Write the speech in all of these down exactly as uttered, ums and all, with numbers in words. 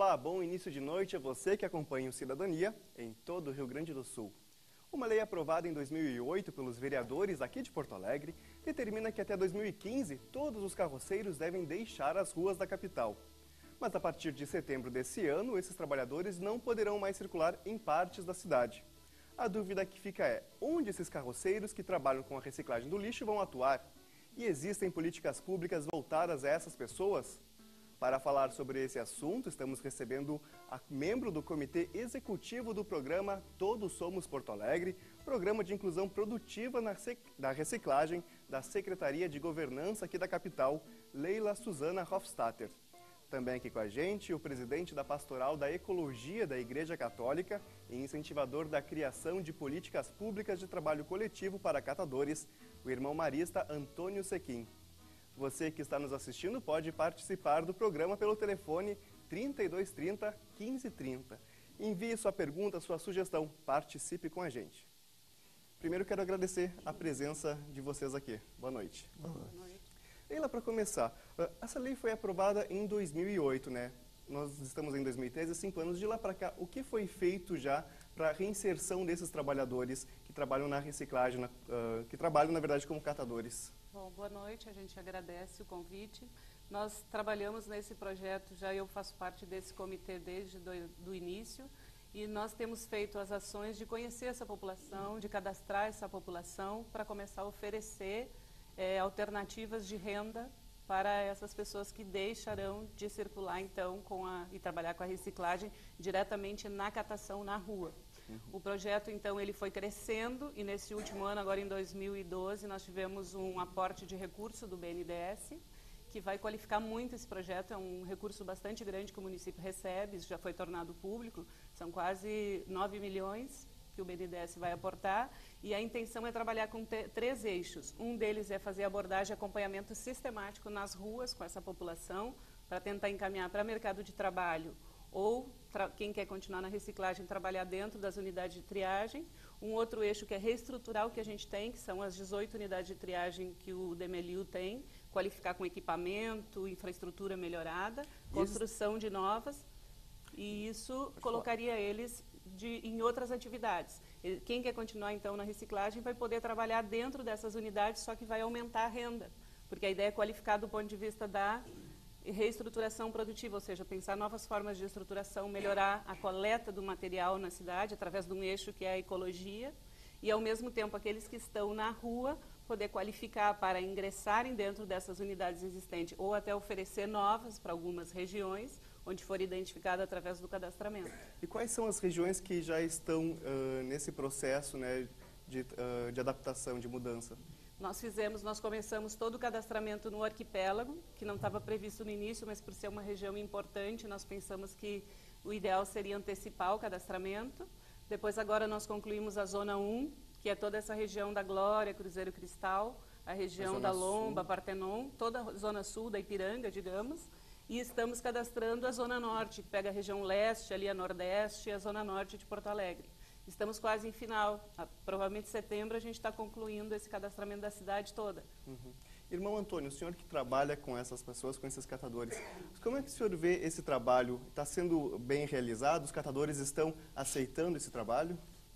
Olá, bom início de noite a você que acompanha o Cidadania em todo o Rio Grande do Sul. Uma lei aprovada em dois mil e oito pelos vereadores aqui de Porto Alegre determina que até dois mil e quinze todos os carroceiros devem deixar as ruas da capital. Mas a partir de setembro desse ano, esses trabalhadores não poderão mais circular em partes da cidade. A dúvida que fica é, onde esses carroceiros que trabalham com a reciclagem do lixo vão atuar? E existem políticas públicas voltadas a essas pessoas? Para falar sobre esse assunto, estamos recebendo a membro do Comitê Executivo do programa Todos Somos Porto Alegre, programa de inclusão produtiva na da reciclagem da Secretaria de Governança aqui da capital, Leila Suzana Hofstadter. Também aqui com a gente, o presidente da Pastoral da Ecologia da Igreja Católica e incentivador da criação de políticas públicas de trabalho coletivo para catadores, o irmão marista Antônio Sequim. Você que está nos assistindo pode participar do programa pelo telefone trinta e dois trinta, quinze trinta. Envie sua pergunta, sua sugestão, participe com a gente. Primeiro quero agradecer a presença de vocês aqui. Boa noite. Boa noite. Leila, para começar, essa lei foi aprovada em dois mil e oito, né? Nós estamos em dois mil e treze, cinco anos de lá para cá. O que foi feito já para a reinserção desses trabalhadores que trabalham na reciclagem, na, uh, que trabalham, na verdade, como catadores? Bom, boa noite, a gente agradece o convite. Nós trabalhamos nesse projeto, já eu faço parte desse comitê desde do, do início, e nós temos feito as ações de conhecer essa população, de cadastrar essa população, para começar a oferecer é, alternativas de renda para essas pessoas que deixarão de circular, então, com a, e trabalhar com a reciclagem diretamente na catação na rua. O projeto, então, ele foi crescendo e nesse último ano, agora em dois mil e doze, nós tivemos um aporte de recurso do B N D E S, que vai qualificar muito esse projeto. É um recurso bastante grande que o município recebe, isso já foi tornado público, são quase nove milhões que o B N D E S vai aportar, e a intenção é trabalhar com três eixos. Um deles é fazer abordagem e acompanhamento sistemático nas ruas com essa população, para tentar encaminhar para mercado de trabalho, ou quem quer continuar na reciclagem, trabalhar dentro das unidades de triagem. Um outro eixo que é reestruturar o que a gente tem, que são as dezoito unidades de triagem que o Demeliu tem, qualificar com equipamento, infraestrutura melhorada, construção de novas, e isso colocaria eles de, em outras atividades. Quem quer continuar, então, na reciclagem vai poder trabalhar dentro dessas unidades, só que vai aumentar a renda, porque a ideia é qualificar do ponto de vista da reestruturação produtiva, ou seja, pensar novas formas de estruturação, melhorar a coleta do material na cidade, através de um eixo que é a ecologia, e, ao mesmo tempo, aqueles que estão na rua poder qualificar para ingressarem dentro dessas unidades existentes, ou até oferecer novas para algumas regiões, onde for identificada através do cadastramento. E quais são as regiões que já estão uh, nesse processo, né, de, uh, de adaptação, de mudança? Nós fizemos, nós começamos todo o cadastramento no arquipélago, que não estava previsto no início, mas por ser uma região importante, nós pensamos que o ideal seria antecipar o cadastramento. Depois, agora, nós concluímos a Zona um, que é toda essa região da Glória, Cruzeiro Cristal, a região a da Lomba, Sul. Partenon, toda a Zona Sul da Ipiranga, digamos, e estamos cadastrando a Zona Norte, que pega a região leste, ali a Nordeste, e a Zona Norte de Porto Alegre. Estamos quase em final. Provavelmente em setembro a gente está concluindo esse cadastramento da cidade toda. Uhum. Irmão Antônio, o senhor que trabalha com essas pessoas, com esses catadores, como é que o senhor vê esse trabalho? Está sendo bem realizado? Os catadores estão aceitando esse trabalho?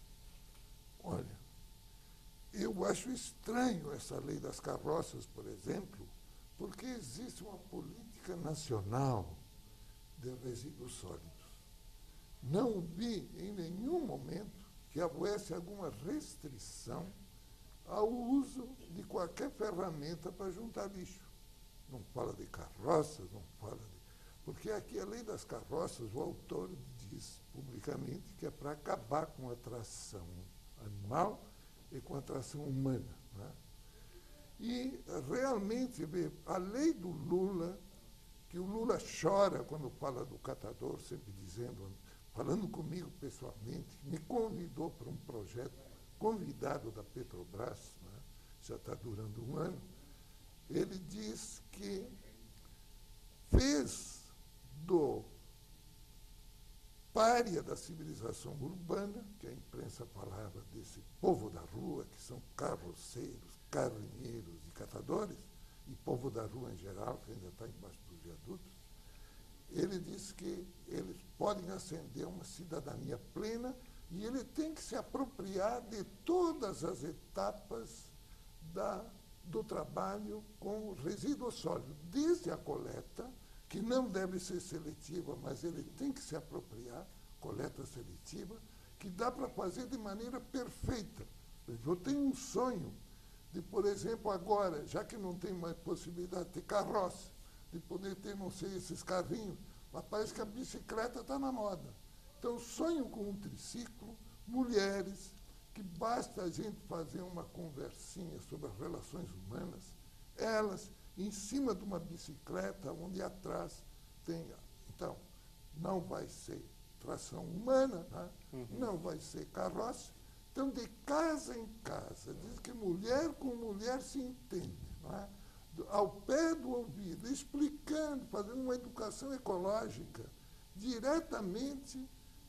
Olha, eu acho estranho essa lei das carroças, por exemplo, porque existe uma política nacional de resíduos sólidos. Não vi em nenhum momento que houvesse alguma restrição ao uso de qualquer ferramenta para juntar lixo. Não fala de carroças, não fala de... Porque aqui, a lei das carroças, o autor diz publicamente que é para acabar com a tração animal e com a tração humana, né? E, realmente, a lei do Lula, que o Lula chora quando fala do catador, sempre dizendo... falando comigo pessoalmente, me convidou para um projeto, convidado da Petrobras, né, já está durando um ano. Ele diz que fez do pária da civilização urbana, que a imprensa falava desse povo da rua, que são carroceiros, carrinheiros e catadores, e povo da rua em geral, que ainda está embaixo dos viadutos. Ele disse que eles podem ascender a uma cidadania plena, e ele tem que se apropriar de todas as etapas da, do trabalho com resíduos sólidos, desde a coleta, que não deve ser seletiva, mas ele tem que se apropriar, coleta seletiva, que dá para fazer de maneira perfeita. Eu tenho um sonho de, por exemplo, agora, já que não tem mais possibilidade de ter carroça, de poder ter, não sei, esses carrinhos, mas parece que a bicicleta está na moda. Então, sonho com um triciclo, mulheres, que basta a gente fazer uma conversinha sobre as relações humanas, elas em cima de uma bicicleta, onde atrás tem... Então, não vai ser tração humana, né? Uhum. Não vai ser carroça. Então, de casa em casa, diz que mulher com mulher se entende, não é? Ao pé do ouvido, explicando, fazendo uma educação ecológica diretamente,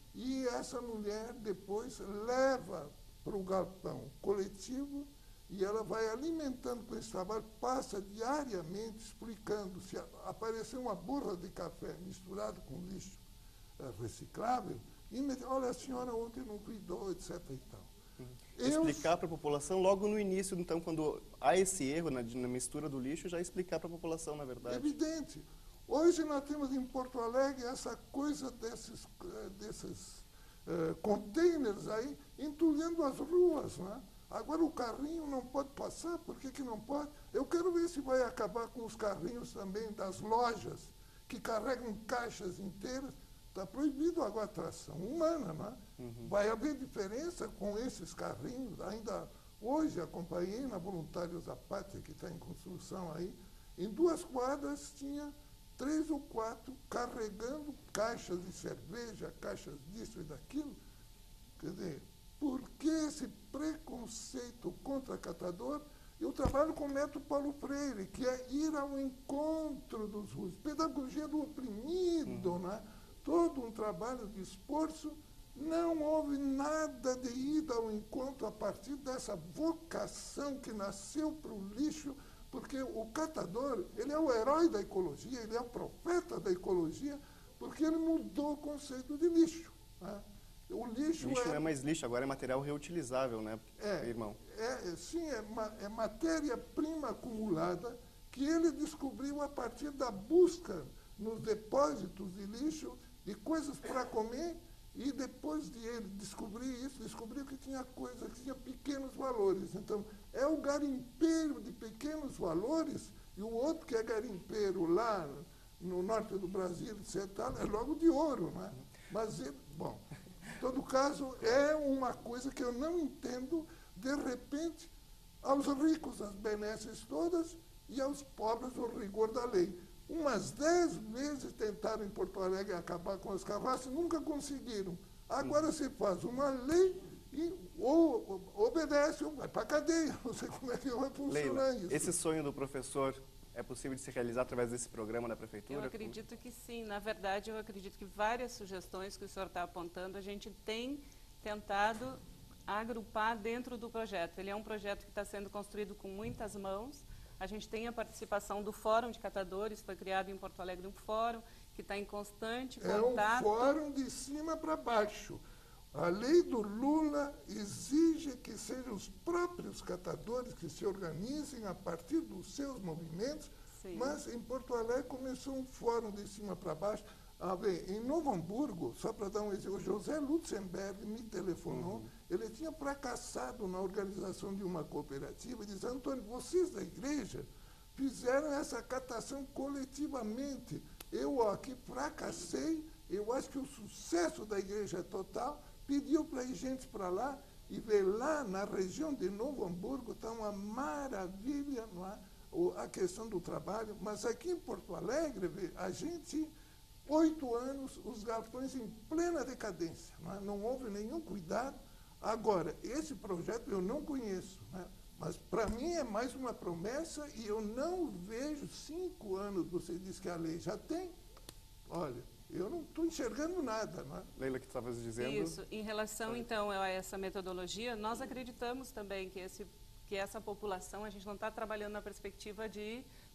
e essa mulher depois leva para o galpão coletivo e ela vai alimentando com esse trabalho, passa diariamente explicando, se aparecer uma borra de café misturada com lixo é, reciclável, e me, olha, a senhora ontem não cuidou, etc e tal. Uhum. Explicar para a população logo no início, então, quando há esse erro na, na mistura do lixo, já explicar para a população, na verdade. Evidente. Hoje nós temos em Porto Alegre essa coisa desses, desses uh, containers aí entulhando as ruas, né? Agora o carrinho não pode passar, por que que não pode? Eu quero ver se vai acabar com os carrinhos também das lojas, que carregam caixas inteiras. Está proibido agora a tração humana, né? Uhum. Vai haver diferença com esses carrinhos. Ainda hoje acompanhei na Voluntários da Pátria, que está em construção aí, em duas quadras tinha três ou quatro carregando caixas de cerveja, caixas disso e daquilo. Quer dizer, por que esse preconceito contra catador? Eu trabalho com o método Paulo Freire, que é ir ao encontro dos russos, pedagogia do oprimido, uhum. né? Todo um trabalho de esforço. Não houve nada de ida ao encontro a partir dessa vocação que nasceu para o lixo, porque o catador, ele é o herói da ecologia, ele é o profeta da ecologia, porque ele mudou o conceito de lixo, né? O lixo, lixo é, não é mais lixo, agora é material reutilizável, né, é, irmão? É, sim, é, ma, é matéria-prima acumulada que ele descobriu a partir da busca nos depósitos de lixo de coisas para comer, e depois de ele descobrir isso, descobriu que tinha coisas, que tinha pequenos valores. Então, é o garimpeiro de pequenos valores, e o outro que é garimpeiro lá no norte do Brasil, etcétera, é logo de ouro, né? Mas, ele, bom, em todo caso, é uma coisa que eu não entendo, de repente, aos ricos as benesses todas e aos pobres o rigor da lei. Umas dez vezes tentaram em Porto Alegre acabar com as carroças, nunca conseguiram. Agora se faz uma lei e ou obedece ou vai para a cadeia. Não sei como é que vai funcionar Leila, isso. Esse sonho do professor é possível de se realizar através desse programa da Prefeitura? Eu acredito que sim. Na verdade, eu acredito que várias sugestões que o senhor está apontando, a gente tem tentado agrupar dentro do projeto. Ele é um projeto que está sendo construído com muitas mãos. A gente tem a participação do Fórum de Catadores, foi criado em Porto Alegre um fórum que está em constante contato. É um fórum de cima para baixo. A lei do Lula exige que sejam os próprios catadores que se organizem a partir dos seus movimentos, sim. Mas em Porto Alegre começou um fórum de cima para baixo. A ver, em Novo Hamburgo, só para dar um exemplo, o José Lutzenberg me telefonou, uhum. Ele tinha fracassado na organização de uma cooperativa e disse, Antônio, vocês da igreja fizeram essa catação coletivamente. Eu aqui fracassei, eu acho que o sucesso da igreja é total, pediu para ir gente para lá e ver lá na região de Novo Hamburgo, está uma maravilha, não é? A questão do trabalho, mas aqui em Porto Alegre, a gente... Oito anos, os galpões em plena decadência, não é? Não houve nenhum cuidado. Agora, esse projeto eu não conheço, né? Mas para mim é mais uma promessa e eu não vejo cinco anos, você disse que a lei já tem. Olha, eu não estou enxergando nada, não é? Leila, que estavas dizendo... Isso, em relação então a essa metodologia, nós acreditamos também que, esse, que essa população, a gente não está trabalhando na perspectiva de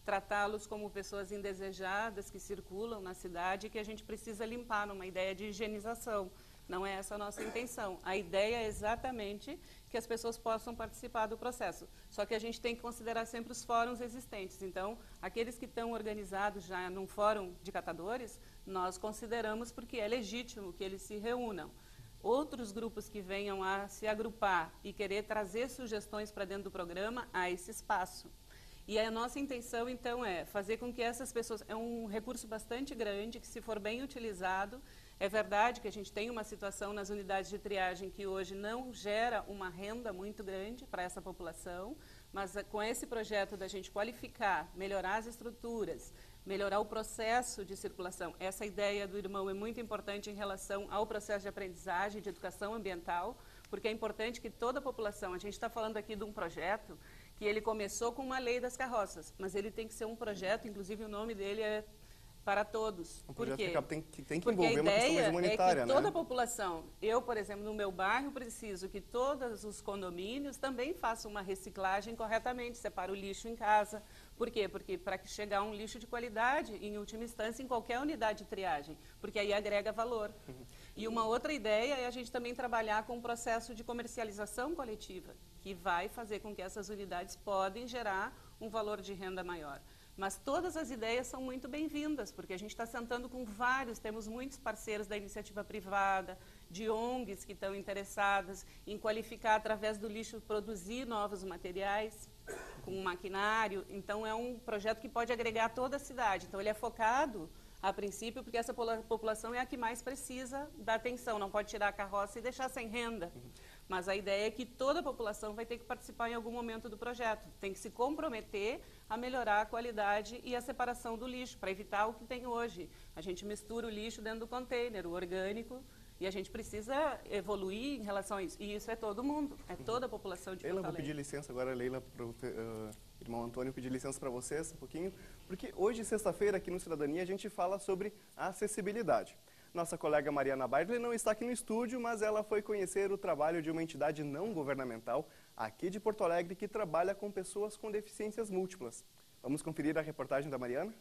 tratá-los como pessoas indesejadas que circulam na cidade e que a gente precisa limpar numa ideia de higienização. Não é essa a nossa intenção. A ideia é exatamente que as pessoas possam participar do processo. Só que a gente tem que considerar sempre os fóruns existentes. Então, aqueles que estão organizados já num fórum de catadores, nós consideramos porque é legítimo que eles se reúnam. Outros grupos que venham a se agrupar e querer trazer sugestões para dentro do programa, há esse espaço. E a nossa intenção, então, é fazer com que essas pessoas... É um recurso bastante grande, que se for bem utilizado... É verdade que a gente tem uma situação nas unidades de triagem que hoje não gera uma renda muito grande para essa população, mas com esse projeto da gente qualificar, melhorar as estruturas, melhorar o processo de circulação, essa ideia do irmão é muito importante em relação ao processo de aprendizagem, de educação ambiental, porque é importante que toda a população, a gente está falando aqui de um projeto que ele começou com uma lei das carroças, mas ele tem que ser um projeto, inclusive o nome dele é para todos. Um Por projeto quê? que tem, que tem que Porque envolver a uma questão mais ideia humanitária, é que toda né? a população, eu, por exemplo, no meu bairro, preciso que todos os condomínios também façam uma reciclagem corretamente, separa o lixo em casa. Por quê? Porque para que chegar um lixo de qualidade, em última instância, em qualquer unidade de triagem, porque aí agrega valor. Uhum. E uma outra ideia é a gente também trabalhar com um processo de comercialização coletiva, que vai fazer com que essas unidades podem gerar um valor de renda maior. Mas todas as ideias são muito bem-vindas, porque a gente está sentando com vários, temos muitos parceiros da iniciativa privada, de O N Gs que estão interessadas em qualificar através do lixo, produzir novos materiais com maquinário. Então é um projeto que pode agregar toda a cidade. Então ele é focado, a princípio, porque essa população é a que mais precisa da atenção, não pode tirar a carroça e deixar sem renda. Mas a ideia é que toda a população vai ter que participar em algum momento do projeto, tem que se comprometer a melhorar a qualidade e a separação do lixo, para evitar o que tem hoje. A gente mistura o lixo dentro do container, o orgânico, e a gente precisa evoluir em relação a isso. E isso é todo mundo, é toda a população de Porto Leila, Alegre. vou pedir licença agora, Leila, para o uh, irmão Antônio, pedir licença para vocês um pouquinho, porque hoje, sexta-feira, aqui no Cidadania, a gente fala sobre a acessibilidade. Nossa colega Mariana Bairle não está aqui no estúdio, mas ela foi conhecer o trabalho de uma entidade não governamental aqui de Porto Alegre que trabalha com pessoas com deficiências múltiplas. Vamos conferir a reportagem da Mariana?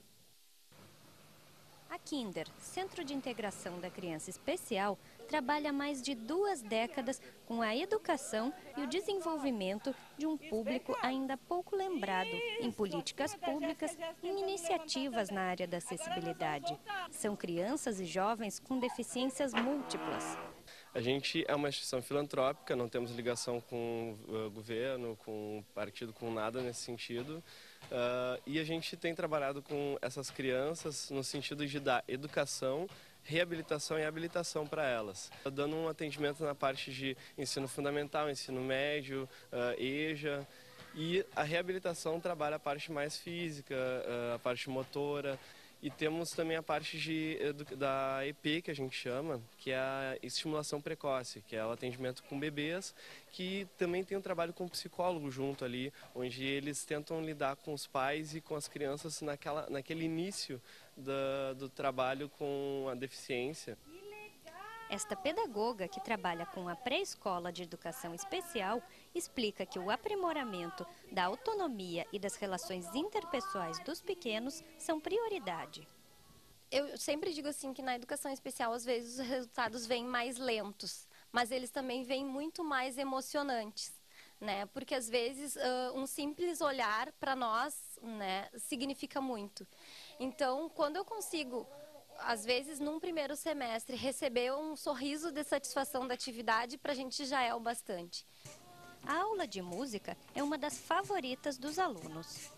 A Kinder, Centro de Integração da Criança Especial, trabalha há mais de duas décadas com a educação e o desenvolvimento de um público ainda pouco lembrado em políticas públicas e em iniciativas na área da acessibilidade. São crianças e jovens com deficiências múltiplas. A gente é uma instituição filantrópica, não temos ligação com o governo, com o partido, com nada nesse sentido. Uh, e a gente tem trabalhado com essas crianças no sentido de dar educação, reabilitação e habilitação para elas. Dando um atendimento na parte de ensino fundamental, ensino médio, uh, E J A. E a reabilitação trabalha a parte mais física, uh, a parte motora. E temos também a parte de, da E P, que a gente chama, que é a estimulação precoce, que é o atendimento com bebês, que também tem um trabalho com psicólogo junto ali, onde eles tentam lidar com os pais e com as crianças naquela, naquele início da, do trabalho com a deficiência. Esta pedagoga, que trabalha com a pré-escola de educação especial, explica que o aprimoramento da autonomia e das relações interpessoais dos pequenos são prioridade. Eu sempre digo assim que na educação especial, às vezes, os resultados vêm mais lentos, mas eles também vêm muito mais emocionantes, né? Porque, às vezes, uh, um simples olhar para nós, né, significa muito. Então, quando eu consigo... Às vezes, num primeiro semestre, receber um sorriso de satisfação da atividade, para a gente já é o bastante. A aula de música é uma das favoritas dos alunos.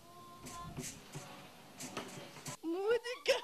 Música!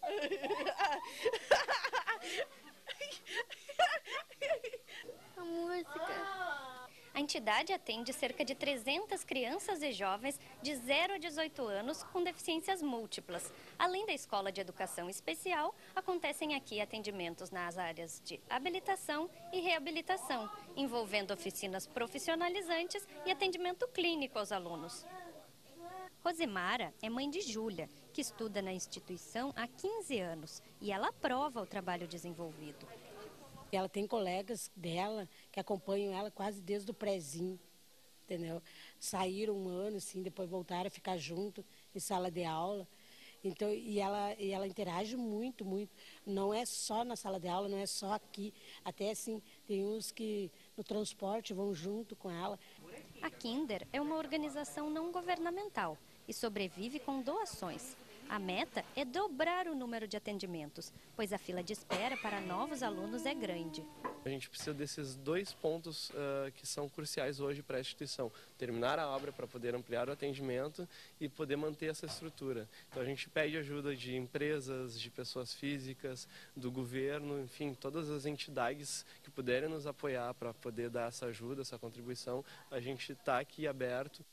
A música... A entidade atende cerca de trezentas crianças e jovens de zero a dezoito anos com deficiências múltiplas. Além da Escola de Educação Especial, acontecem aqui atendimentos nas áreas de habilitação e reabilitação, envolvendo oficinas profissionalizantes e atendimento clínico aos alunos. Rosemara é mãe de Júlia, que estuda na instituição há quinze anos, e ela aprova o trabalho desenvolvido. Ela tem colegas dela que acompanham ela quase desde o prézinho, entendeu? Saíram um ano, assim, depois voltaram a ficar junto. em sala de aula. Então, e ela, e ela interage muito, muito. Não é só na sala de aula, não é só aqui. Até assim, tem uns que no transporte vão junto com ela. A Kinder é uma organização não governamental e sobrevive com doações. A meta é dobrar o número de atendimentos, pois a fila de espera para novos alunos é grande. A gente precisa desses dois pontos uh, que são cruciais hoje para a instituição. Terminar a obra para poder ampliar o atendimento e poder manter essa estrutura. Então a gente pede ajuda de empresas, de pessoas físicas, do governo, enfim, todas as entidades que puderem nos apoiar para poder dar essa ajuda, essa contribuição. A gente está aqui aberto.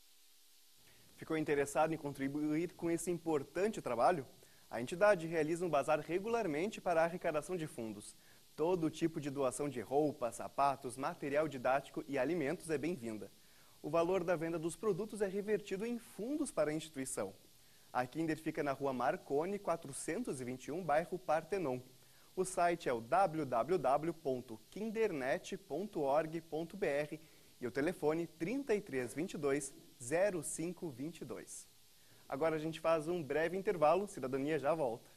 Ficou interessado em contribuir com esse importante trabalho? A entidade realiza um bazar regularmente para a arrecadação de fundos. Todo tipo de doação de roupas, sapatos, material didático e alimentos é bem-vinda. O valor da venda dos produtos é revertido em fundos para a instituição. A Kinder fica na rua Marconi, quatrocentos e vinte e um, bairro Partenon. O site é o w w w ponto kindernet ponto org ponto b r e o telefone trinta e três, vinte e dois, zero cinco, vinte e dois. Agora a gente faz um breve intervalo, Cidadania já volta.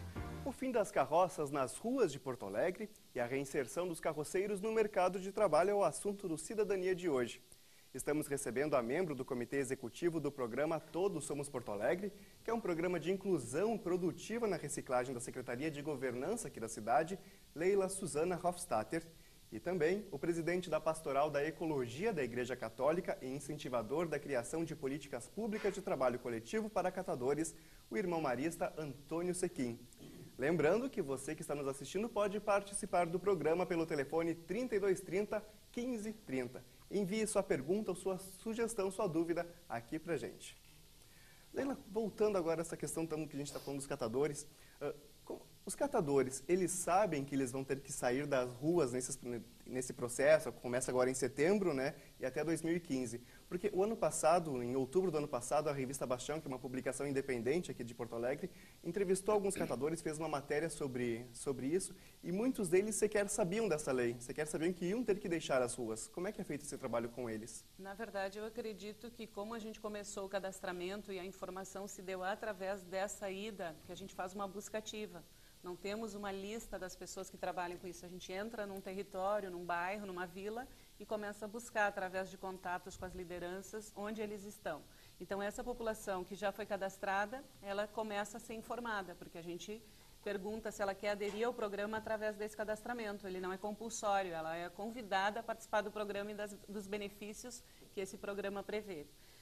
O fim das carroças nas ruas de Porto Alegre e a reinserção dos carroceiros no mercado de trabalho é o assunto do Cidadania de hoje. Estamos recebendo a membro do Comitê Executivo do programa Todos Somos Porto Alegre, que é um programa de inclusão produtiva na reciclagem da Secretaria de Governança aqui da cidade, Leila Suzana Hofstadter, e também o presidente da Pastoral da Ecologia da Igreja Católica e incentivador da criação de políticas públicas de trabalho coletivo para catadores, o irmão marista Antônio Sequim. Lembrando que você que está nos assistindo pode participar do programa pelo telefone trinta e dois, trinta, quinze, trinta. Envie sua pergunta, sua sugestão, sua dúvida aqui pra gente. Leila, voltando agora a essa questão que a gente está falando dos catadores, uh, os catadores, eles sabem que eles vão ter que sair das ruas nesse, nesse processo, começa agora em setembro, né, e até dois mil e quinze. Porque o ano passado, em outubro do ano passado, a revista Bastião, que é uma publicação independente aqui de Porto Alegre, entrevistou alguns catadores, fez uma matéria sobre, sobre isso, e muitos deles sequer sabiam dessa lei, sequer sabiam que iam ter que deixar as ruas. Como é que é feito esse trabalho com eles? Na verdade, eu acredito que como a gente começou o cadastramento e a informação se deu através dessa ida, que a gente faz uma busca ativa. Não temos uma lista das pessoas que trabalham com isso. A gente entra num território, num bairro, numa vila e começa a buscar através de contatos com as lideranças onde eles estão. Então, essa população que já foi cadastrada, ela começa a ser informada, porque a gente pergunta se ela quer aderir ao programa através desse cadastramento. Ele não é compulsório, ela é convidada a participar do programa e das, dos benefícios que esse programa prevê.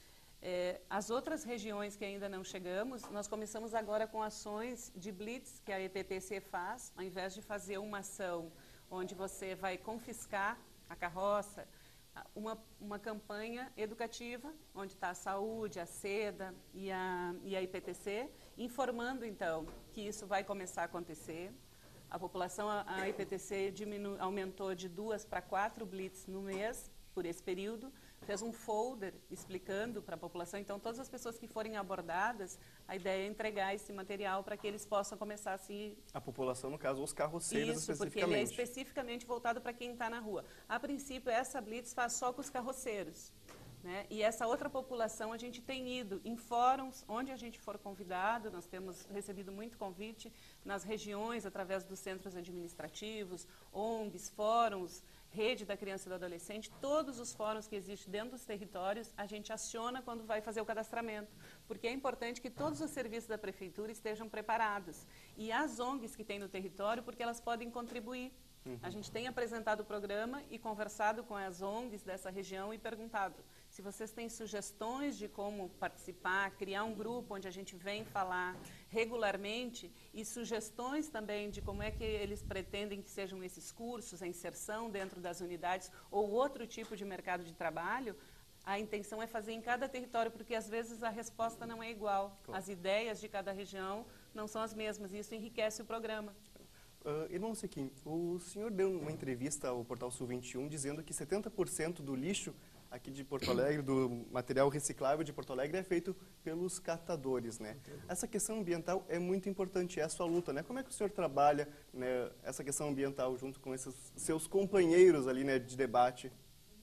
É, as outras regiões que ainda não chegamos, nós começamos agora com ações de blitz que a E P T C faz, ao invés de fazer uma ação onde você vai confiscar a carroça, uma, uma campanha educativa, onde está a saúde, a SEDA e a, e a I P T C, informando então que isso vai começar a acontecer. A população, a, a I P T C diminu, aumentou de duas para quatro blitz no mês, por esse período, fez um folder explicando para a população. Então, todas as pessoas que forem abordadas, a ideia é entregar esse material para que eles possam começar a se... A população, no caso, os carroceiros Isso, especificamente. porque ele é especificamente voltado para quem está na rua. A princípio, essa blitz faz só com os carroceiros, né? E essa outra população, a gente tem ido em fóruns, onde a gente for convidado, nós temos recebido muito convite, nas regiões, através dos centros administrativos, O N Gs, fóruns, Rede da Criança e do Adolescente, todos os fóruns que existem dentro dos territórios, a gente aciona quando vai fazer o cadastramento, porque é importante que todos os serviços da Prefeitura estejam preparados. E as O N Gs que tem no território, porque elas podem contribuir. Uhum. A gente tem apresentado o programa e conversado com as O N Gs dessa região e perguntado se vocês têm sugestões de como participar, criar um grupo onde a gente vem falar regularmente e sugestões também de como é que eles pretendem que sejam esses cursos, a inserção dentro das unidades ou outro tipo de mercado de trabalho. A intenção é fazer em cada território, porque às vezes a resposta não é igual. Claro. As ideias de cada região não são as mesmas e isso enriquece o programa. Uh, irmão Sequim, o senhor deu uma entrevista ao Portal Sul vinte e um dizendo que setenta por cento do lixo aqui de Porto Alegre, do material reciclável de Porto Alegre, é feito pelos catadores, né? Essa questão ambiental é muito importante, é a sua luta, né? Como é que o senhor trabalha, né, essa questão ambiental junto com esses seus companheiros ali, né, de debate?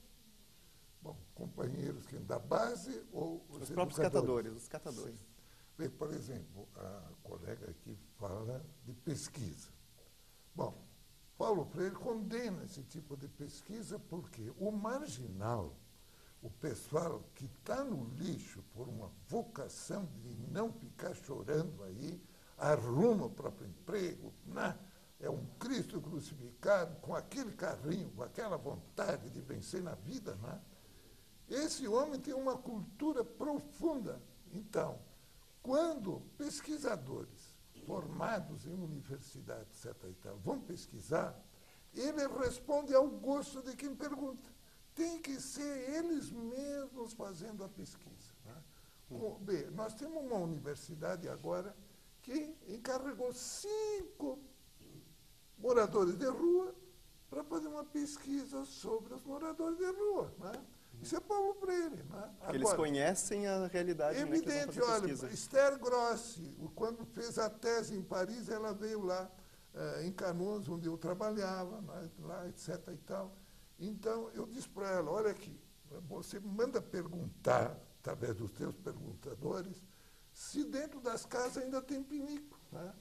Bom, companheiros que da base ou os, os próprios catadores? catadores, os catadores. Sim. Bem, por exemplo, a colega aqui fala de pesquisa. Bom, Paulo Freire condena esse tipo de pesquisa porque o marginal, o pessoal que está no lixo por uma vocação de não ficar chorando aí, arruma o próprio emprego, né? É um Cristo crucificado, com aquele carrinho, com aquela vontade de vencer na vida, né? Esse homem tem uma cultura profunda. Então, quando pesquisadores formados em universidade, etcétera e tal, vão pesquisar, ele responde ao gosto de quem pergunta. Tem que ser eles mesmos fazendo a pesquisa, né? Hum. Bem, nós temos uma universidade agora que encarregou cinco moradores de rua para fazer uma pesquisa sobre os moradores de rua, né? Isso é Paulo Freire, né? Agora, eles conhecem a realidade. Evidente, né, olha, Esther Grossi, quando fez a tese em Paris, ela veio lá eh, em Canoas, onde eu trabalhava, né, lá, etcétera e tal. Então, eu disse para ela, olha aqui, você manda perguntar, através dos teus perguntadores, se dentro das casas ainda tem pinico, né?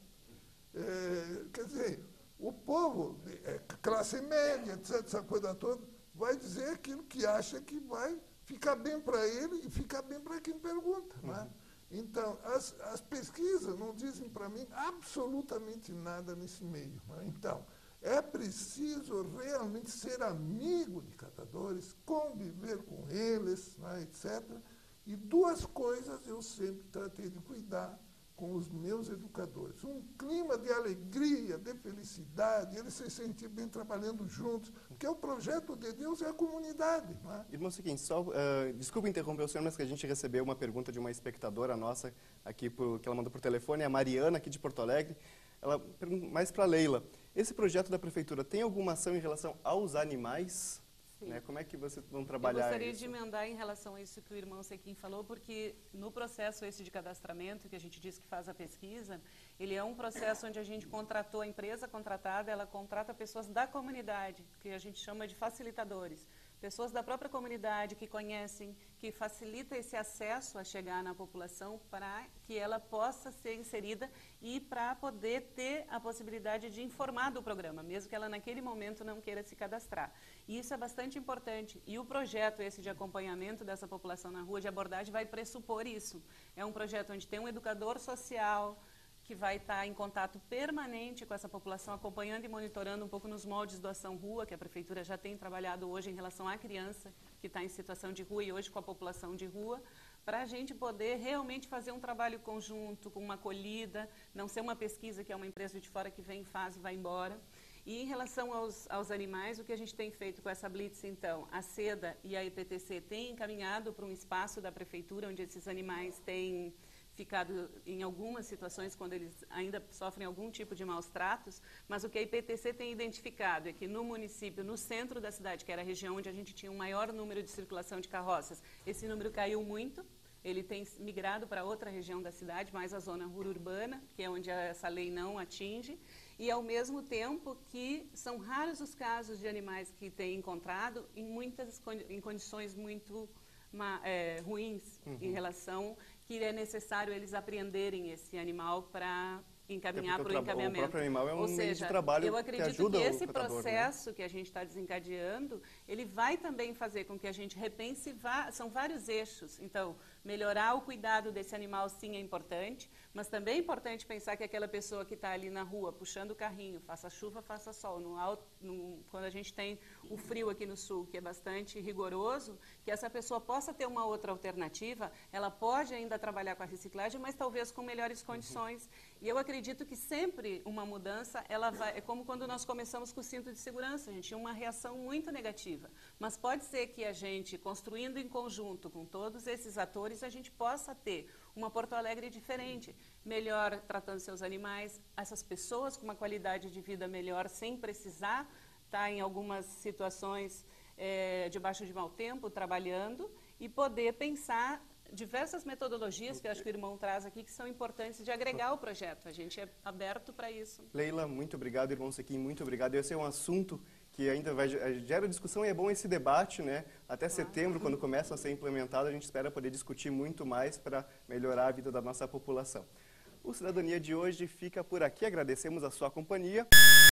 É, quer dizer, o povo, é, classe média, etcétera, essa coisa toda, vai dizer aquilo que acha que vai ficar bem para ele e ficar bem para quem pergunta, uhum. né? Então, as, as pesquisas não dizem para mim absolutamente nada nesse meio, né? Então, é preciso realmente ser amigo de catadores, conviver com eles, né, etcétera. E duas coisas eu sempre tratei de cuidar com os meus educadores. Um clima de alegria, de felicidade, eles se sentirem bem trabalhando juntos, porque o projeto de Deus é a comunidade. Né? Irmão Siquim, só, uh, desculpa interromper o senhor, mas que a gente recebeu uma pergunta de uma espectadora nossa, aqui por, que ela mandou por telefone, a Mariana, aqui de Porto Alegre. Ela pergunta mais para a Leila. Esse projeto da Prefeitura tem alguma ação em relação aos animais? Né? Como é que vocês vão trabalhar isso? Eu gostaria isso? de emendar em relação a isso que o irmão Sequim falou, porque no processo esse de cadastramento, que a gente diz que faz a pesquisa, ele é um processo onde a gente contratou, a empresa contratada, ela contrata pessoas da comunidade, que a gente chama de facilitadores. Pessoas da própria comunidade que conhecem, que facilita esse acesso a chegar na população para que ela possa ser inserida e para poder ter a possibilidade de informar do programa, mesmo que ela naquele momento não queira se cadastrar. E isso é bastante importante. E o projeto esse de acompanhamento dessa população na rua, de abordagem, vai pressupor isso. É um projeto onde tem um educador social, que vai estar em contato permanente com essa população, acompanhando e monitorando um pouco nos moldes do Ação Rua, que a Prefeitura já tem trabalhado hoje em relação à criança que está em situação de rua e hoje com a população de rua, para a gente poder realmente fazer um trabalho conjunto, com uma acolhida, não ser uma pesquisa que é uma empresa de fora que vem, faz e vai embora. E em relação aos, aos animais, o que a gente tem feito com essa Blitz, então, a SEDA e a E P T C têm encaminhado para um espaço da Prefeitura, onde esses animais têm ficado em algumas situações quando eles ainda sofrem algum tipo de maus tratos, mas o que a I P T C tem identificado é que no município, no centro da cidade, que era a região onde a gente tinha um maior número de circulação de carroças, esse número caiu muito, ele tem migrado para outra região da cidade, mais a zona urbana, que é onde essa lei não atinge, e ao mesmo tempo que são raros os casos de animais que têm encontrado em muitas em condições muito é, ruins uhum. em relação que é necessário eles apreenderem esse animal para encaminhar para o encaminhamento. O próprio animal é um Ou seja, meio de trabalho eu acredito que ajuda que esse o catador, processo né? que a gente está desencadeando, ele vai também fazer com que a gente repense, são vários eixos. Então, melhorar o cuidado desse animal, sim, é importante, mas também é importante pensar que aquela pessoa que está ali na rua, puxando o carrinho, faça chuva, faça sol, no alto, no, quando a gente tem o frio aqui no sul, que é bastante rigoroso, que essa pessoa possa ter uma outra alternativa, ela pode ainda trabalhar com a reciclagem, mas talvez com melhores condições. Uhum. E eu acredito que sempre uma mudança, ela vai, é como quando nós começamos com o cinto de segurança, a gente tinha uma reação muito negativa, mas pode ser que a gente, construindo em conjunto com todos esses atores, a gente possa ter uma Porto Alegre diferente, melhor tratando seus animais, essas pessoas com uma qualidade de vida melhor, sem precisar estar em algumas situações é, debaixo de mau tempo, trabalhando, e poder pensar diversas metodologias que eu acho que o irmão traz aqui que são importantes de agregar ao projeto. A gente é aberto para isso. Leila, muito obrigado. Irmão Sequim, muito obrigado. Esse é um assunto que ainda vai, gera discussão e é bom esse debate, né? Até setembro, quando começam a ser implementados, a gente espera poder discutir muito mais para melhorar a vida da nossa população. O Cidadania de hoje fica por aqui, agradecemos a sua companhia.